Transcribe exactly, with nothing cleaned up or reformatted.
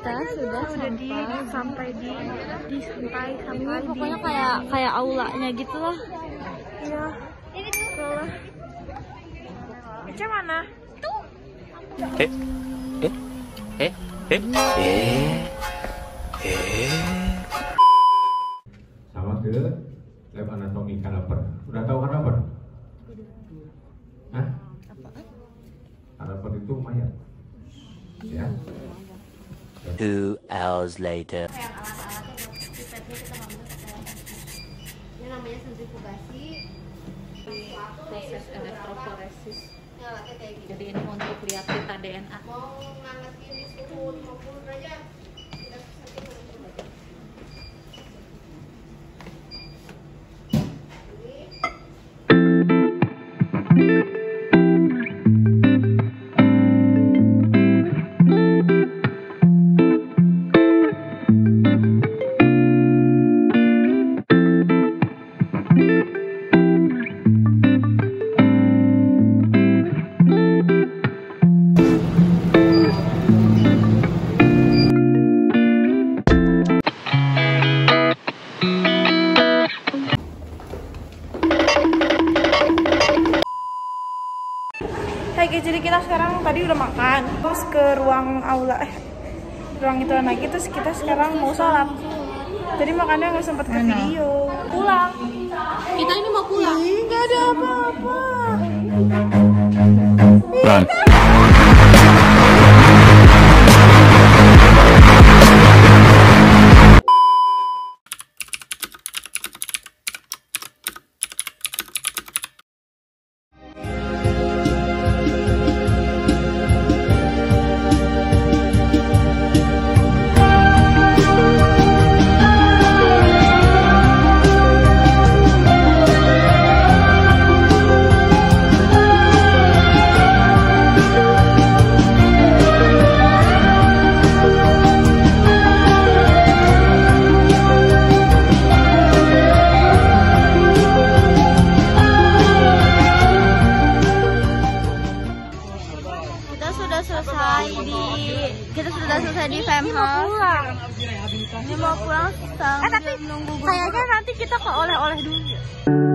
kita sudah udah di sampai di di sampai sampai ini pokoknya kayak kayak aulanya gitu lah. Iya. Sekolah. Ica mana? Tuh. Eh, eh, eh, eh, eh, eh. Sama ke lab anatomi kadaver. Udah tahu kadaver? Hah? Kadaver itu mayat. Ya. Two hours later. Ini namanya sentrifugasi. Proses elektroforesis. Ya, kayak gitu. Jadi ini untuk lihat pita D N A. Mau ngangkatin suhu lima puluh derajat. Tidak bisa lima puluh derajat. Hai guys, jadi kita sekarang tadi udah makan, terus ke ruang aula, eh ruang itu lagi, terus kita sekarang mau sholat. Jadi makannya nggak sempet ke video. Pulang. Kita ini mau pulang. Ih, nggak ada apa-apa. Run. Selesai di kita sudah selesai di Femhouse. Ini mau pulang sambil Eh tapi nunggu kayaknya nanti kita ke oleh-oleh dulu ya.